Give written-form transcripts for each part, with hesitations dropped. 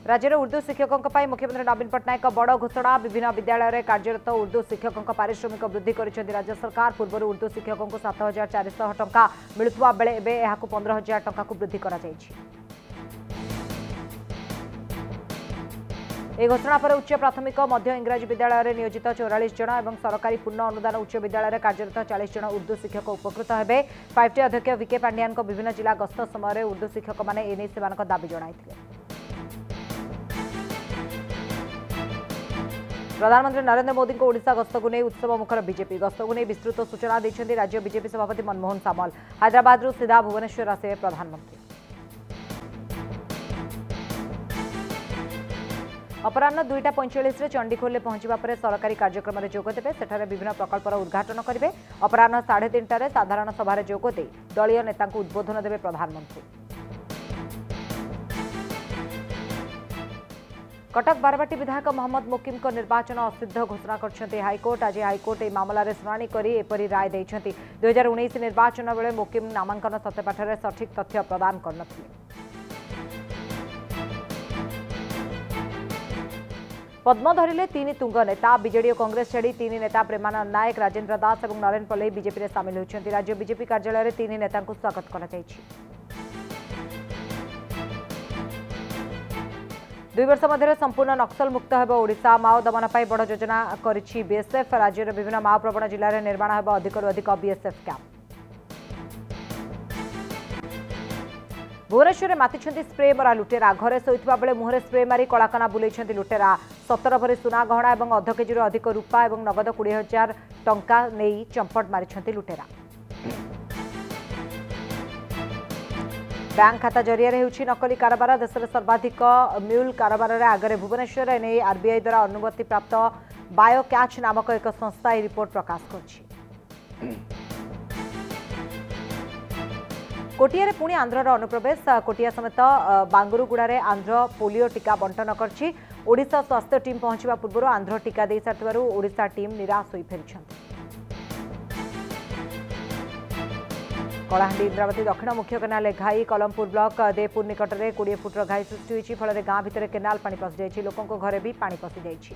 राज्यर उर्दू शिक्षकों मुख्यमंत्री नवीन पट्टनायक बड़ घोषणा विभिन्न विद्यालय में कार्यरत उर्दू शिक्षकों पारिश्रमिक वृद्धि कर राज्य सरकार पूर्व उर्दू शिक्षकों को 7,400 टंका मिलुवा बेले एबे एहाकु 15,000 टंका को वृद्धि करा जायछि। ए घोषणा पर उच्च प्राथमिक मध्य इंग्राजी विद्यालय में नियोजित 44 जन और सरकारी पूर्ण अनुदान उच्च विद्यालय में कार्यरत 40 जन उर्दू शिक्षक उपकृत हेबे। 5टी अध्यक्ष विके पांडियान विभिन्न जिला गस्त समय उर्दू शिक्षक मैंने एने सेमानक दाबी जणाइथिले। प्रधानमंत्री नरेंद्र मोदी को ओडिशा गस्त को नहीं उत्सव मुखर बीजेपी गस्त को नहीं विस्तृत सूचना देते राज्य बीजेपी सभापति मनमोहन सामल। हैदराबाद सीधा भुवनेश्वर आसे प्रधानमंत्री। अपराह 2:45 चंडीखोल में पहुंचा पर सरकारी कार्यक्रम में जोगदेवे सेठारे विभिन्न प्रकल्पर उद्घाटन करेंगे। अपराह 3:30 साधारण सभा जोगदे दलीय नेता उद्बोधन देवे प्रधानमंत्री। कटक बारवाटी विधायक मोहम्मद मोकिम को निर्वाचन असिद्ध घोषणा कर हाइकोर्ट। आज हाइकोर्ट यह मामलें शुणाणी कर एपरी राय देते। 2019 निर्वाचन बेले मोकिम नामांकन सत्यपाठ में सठिक तथ्य प्रदान कर पद्म धरिले 3 तुंग नेता बीजेडी और कांग्रेस छाड़ी 3 नेता प्रेमानंद नायक राजेंद्र दास और नरेन पल्लई बीजेपी में सामिल होती। राज्य बीजेपी कार्यालय में 3 नेता स्वागत कर 2 वर्ष मध्य संपूर्ण नक्सल मुक्त होब ओडिशा। माओ दमन पर बड़ योजना करिछि बीएसएफ। राज्यर विभिन्न माओ प्रवण जिले में निर्माण होब अधिकरू अधिक बीएसएफ कैंप। भुवनेश्वर में मातिछंती स्प्रे मरा लुटेरा घरे शोइथिबा बेले मुहरे स्प्रे मारी कलाकना बुलेइछंती लुटेरा। 17 भरी सुना गहना और अध केजीर अधिक रूपा और नगद 20,000 टंका नहीं चंपट मारिछंती लुटेरा। बैंक खाता जरिया होउछि नकली कारोबार। देश में सर्वाधिक म्यूल कारोबार में आगे भुवनेश्वर एने आरबीआई द्वारा अनुमति प्राप्त बायो कैच नामक एक संस्था यह रिपोर्ट प्रकाश कर। कोटिया पुणी आंध्रर अनुप्रवेश। कोटिया समेत बांगुरुगुड़ा आंध्र पोलियो टीका बंटन करछि। ओडिशा स्वास्थ्य टीम पहुंचवा पूर्व आंध्र टीका दे सारिथिबारु ओडिशा टीम निराश होई फेरिछंती। कलाहांडी इंद्रावती दक्षिण मुख्य केनाल घाई कलमपुर ब्लॉक देपुर निकट में 20 फुटर घाई सृष्टि होती। फल गाँ भितर केनाल पानी पशि जाइछि। लोकों घरे भी पानी पशि जाइछि।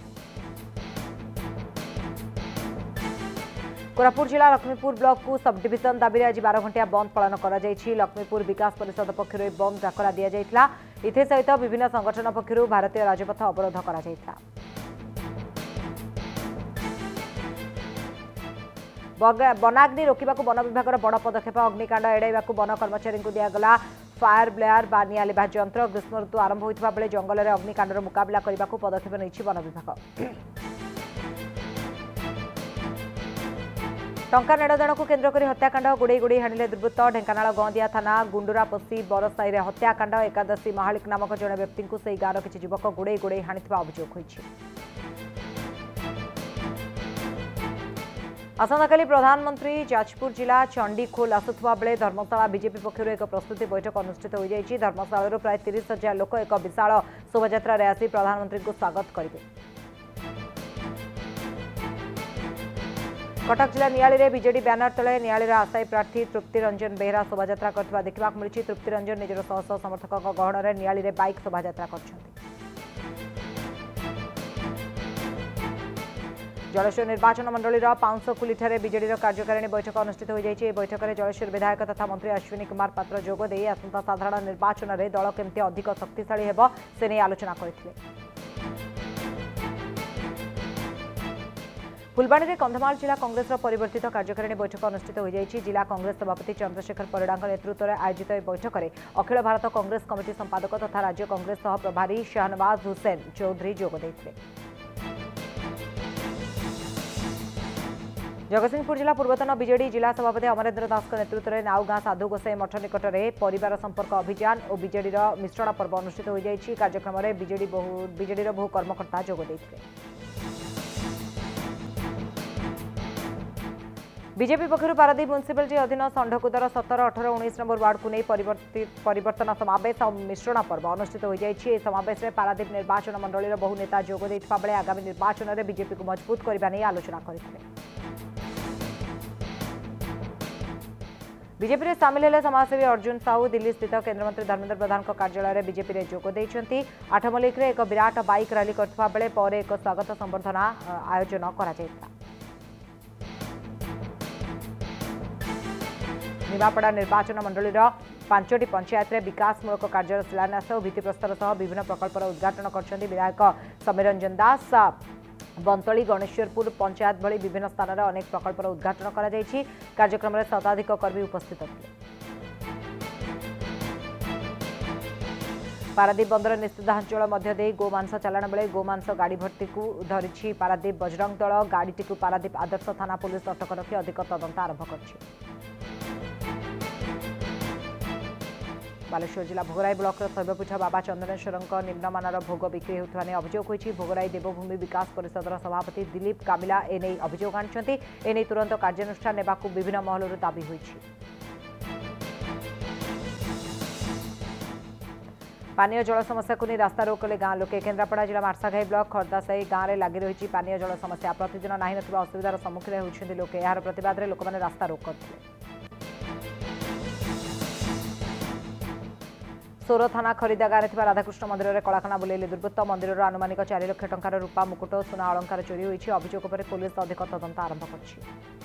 कोरापुट जिला लक्ष्मीपुर ब्लॉक को सब डिविजन दाबी आज 12 घंटिया बंद पालन कर लक्ष्मीपुर विकास परिषद पक्षर बंद डाकरा दि जाइथिला। इथे सहित विभिन्न संगठन पक्षर भारतीय राजपथ अवरोध करा जाइथिला। वनाग्नि रोकने वन विभाग बड़ पदक्षेप। अग्निकांड एड़ाइवा वन कर्मचारी को दिगला फायर ब्लेयर बा निआ लिभा यंत्र। ग्रीष्म ऋतु आरंभ होता बेले जंगल में अग्निकांडर मुकाबला करने को पदक्षेप नहीं वन विभाग। टंका नेड़देण को केन्द्र कर हत्याकांड गुड़े गुड़े हाणिले दुर्वृत्त। ढेंकानाल गंदिया थाना गुंडुरापसी बरसाई हत्याकांड। एकादशी महालिक नामक जड़े व्यक्ति को से गाँव किसी युवक गुड़े गुड़े हाणिथिबा अभियोग होइछि। आसंताकाली प्रधानमंत्री जाजपुर जिला चंडीखोल आसुवा बेले धर्मशाला बीजेपी पक्षर एक प्रस्तुति बैठक अनुष्ठित हो जाएगी। धर्मशाला प्राय 30,000 लोक एक विशाल शोभायात्रा रे आसी प्रधानमंत्री को स्वागत करेंगे। कटक जिला नियाली रे बीजेडी बैनर तले नियाली आशायी प्रार्थी तृप्ति रंजन बेहरा शोभायात्रा करथिबा देखबाक मिलिछि। तृप्ति रंजन निजर शह समर्थकों गहन में नियाली रे बाइक शोभायात्रा करछन्ति। जलेश्वर निर्वाचन मंडलीर पाउंसकुली बीजेडी कार्यकारिणी बैठक अनुष्ठित हो जाएगी। बैठक में जलेश्वर विधायक तथा मंत्री अश्विनी कुमार पात्र जोगदे आसंता साधारण निर्वाचन में दल केमती अधिक शक्तिशाली हेब से नहीं आलोचना करथिले। फुलबाणी में कंधमाल जिला कांग्रेस परिवर्तित कार्यकारिणी बैठक अनुष्ठित हो जाएगी। जिला कांग्रेस सभापति चंद्रशेखर परिड़ा नेतृत्व में आयोजित बैठक में अखिल भारत कांग्रेस कमिटी संपादक तथा राज्य कांग्रेस सह प्रभारी शाहनवाज हुसैन चौधरी जोगदे। जगतसिंहपुर जिला पूर्वतन बीजेडी जिला सभापति अमरेन्द्र दास नेतृत्व में नाउगाँ साधु गोसाई मठ निकट में परिवार संपर्क अभियान और बीजेडी मिश्रण पर्व अनुष्ठित हो जाएगी। कार्यक्रम में बीजेडी बहु कर्मकर्ता जोगदे। बीजेपी पक्षर पारादीप म्युनिसिपालिटी अधीन षंढकुदर 17, 18, 19 नंबर वार्ड को नहीं परिवर्तन समावेश और मिश्रण पर्व अनुष्ठित हो जाएगी। समावेश में पारादीप निर्वाचन मंडलीर बहु नेता जोगदे बेले आगामी निर्वाचन में बीजेपी को मजबूत करने आलोचना करते। 2 वर्ष मध्य संपूर्ण नक्सल मुक्त ओडिशा। राज्यर विभिन्न माओ प्रवण जिले में निर्माण होब अधिकरू अधिक बीएसएफ कैंप। बीजेपी में सामिल हेले समाजसेवी अर्जुन साहू दिल्ली स्थित केन्द्रमंत्री धर्मेन्द्र प्रधान कार्यालय बीजेपी में जोग देइछन्ति। आठमल्लिक एक विराट बाइक रैली करथिबा बेले पर एक स्वागत संबर्धना आयोजन करा जायता। निमापड़ा निर्वाचन मंडलीर 5टी पंचायत में विकासमूलक कार्य शिलान्यास और भित्तिप्रस्तर सह विभिन्न प्रकल्पर उद्घाटन करछन्ति विधायक समीरंजन दास। बंतली गणेश्वरपुर पंचायत भली विभिन्न स्थान में अनेक प्रकल्पर उद्घाटन करा जायछि। कार्यक्रम में शताधिक कर्मी उपस्थित थिले। पारादीप बंदर निषिद्धांचल मध्य दे गोमांस चालाण बेले गोमांस गाड़ी भर्ती को धरिछि पारादीप बजरंग दल। गाड़ीटी पारादीप आदर्श थाना पुलिस अटक रखी अधिक तदंत आरंभ करछि। बालेश्वर जिला भोगराई ब्लॉक शैवपीठ बाबा चंदनेश्वर निम्नमानर भोग बिक्री होता अभियोग होती। भोगराई देवभूमि विकास परिषदर सभापति दिलीप कामिला एने अभियोग आनिछन्ति। एने तुरंत कार्यानुष्ठान नेबाकू विभिन्न महलरू दाबी होइछि। पानीय जल समस्या को नहीं रास्ता रोक कले गाँ लोके। केन्द्रापड़ा जिला मार्साघाई ब्लॉक खर्दासाई गाँव में लगी रही पानीय जल समस्या। प्रतिदिन नहीं नथिबा असुविधार सम्मुखीन होउछन्ति लोके। यार प्रतिवाद में लोक मैंने रास्ता रोक करथिले। सोर थाना खरीदा गाँव में राधाकृष्ण मंदिर में कलाखाना बुलेले दुर्वृत्त। मंदिर आनुमानिक 4 लाख टंकार रूपा मुकुट सुना अलंकार चोरी होइछि। अभियोग पर पुलिस अधिक तदंत आरंभ करछि।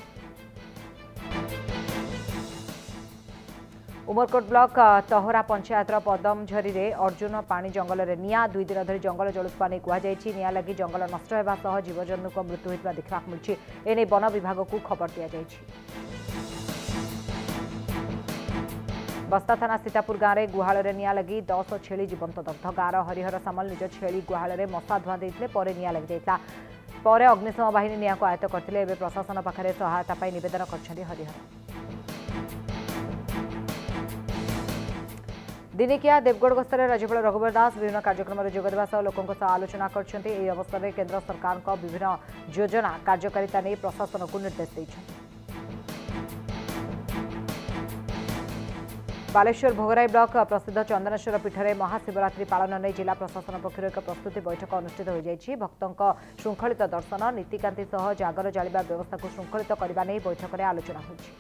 उमरकोट ब्लॉक तहरा पंचायतर पदमझरी में अर्जुन पानी जंगल में निया 2 दिन धरी जंगल जलुवा नहीं कहुई। निया लगी जंगल नष्ट होगा जीवजंतु मृत्यु होता देखा मिली। एने वन विभाग को खबर दि जाएगी। बस्ता थाना सीतापुर गाँव में गुहाल में निया लगी 10 छेली जीवंत दग्ध। गाँवर हरिहर सामल निज छेली गुहाल में मशा धुआं देते पर निया लगी जाता। पर अग्निशम बाहिनी निया को आयत्त करते। प्रशासन पाखे सहायता निवेदन कर हरिहर। दिनिकिया देवगढ़ गस्तर राज्यपाल रघुवर दास विभिन्न कार्यक्रम में जोगदेवा सह लोकों सह आलोचना करछन्ति। एही अवसर में केंद्र सरकार विभिन्न योजना कार्यकारिता नहीं प्रशासन को निर्देश देइछन्ति। बालेश्वर भोगराई ब्लॉक प्रसिद्ध चंदनेश्वर पीठ में महाशिवरात्रि पालन नहीं जिला प्रशासन पक्षर एक प्रस्तुति बैठक अनुष्ठित हो जाएगी। भक्तों श्रृंखलित दर्शन नीतिकांति सह जागर जालिबा व्यवस्था को श्रृंखलित करने नहीं बैठक में आलोचना होगी।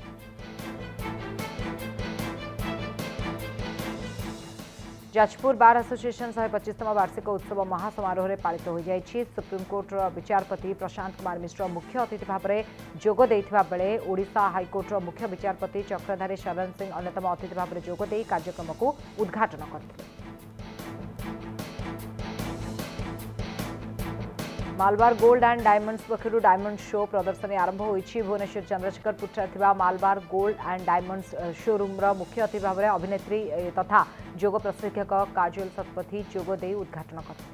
जाजपुर बार एसोसिएशन 125तम वार्षिक उत्सव महासमारोह में पालित हो जाएगी। सुप्रीमकोर्ट विचारपति प्रशांत कुमार मिश्र मुख्य अतिथि भाव में जोग देइथिबा बेले ओडिशा हाईकोर्ट मुख्य विचारपति चक्रधारी शरण सिंह अन्यतम अतिथि भाव में जोग देइ कार्यक्रम को उद्घाटन करथिले। मालबार गोल्ड एंड डायमंड्स पक्षर डायमंड शो प्रदर्शनी आरंभ होइछि। Bhubaneswar Chandrasekharpur Malabar gold and diamonds showroom मुख्य अतिथि भाव में अभिनेत्री तथा योग प्रशिक्षक काजल शतपथी जोग दे उद्घाटन करथिले।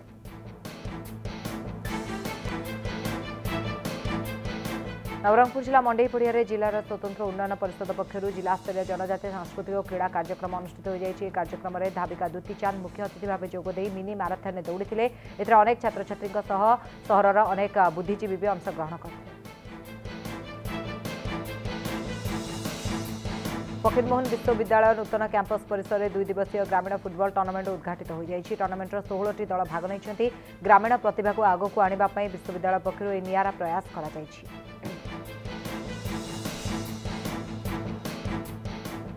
नवरंगपुर जिला मंडई पड़िया जिलार स्वतंत्र उन्नयन परिषद पक्षर जिलास्तरीय जनजातीय सांस्कृतिक और क्रीड़ा कार्यक्रम अनुष्ठित हो जाएगी। कार्यक्रम में धाविका दुती चांद मुख्य अतिथि भाव जोग दे मिनी मैराथन दौड़ी। एथर अनेक छात्र छात्री सहर अनेक बुद्धिजीवी भी अंशग्रहण करते। फकीरमोहन विश्वविद्यालय नूतन कैंपस परिसर में 2 दिवसीय ग्रामीण फुटबॉल टूर्नामेंट उद्घाटित हो जाएगी। टूर्नामेंटर 16टी दल भाग नहीं। ग्रामीण प्रतिभा को आगक आने विश्वविद्यालय पक्षर नियारा प्रयास करा जायछि।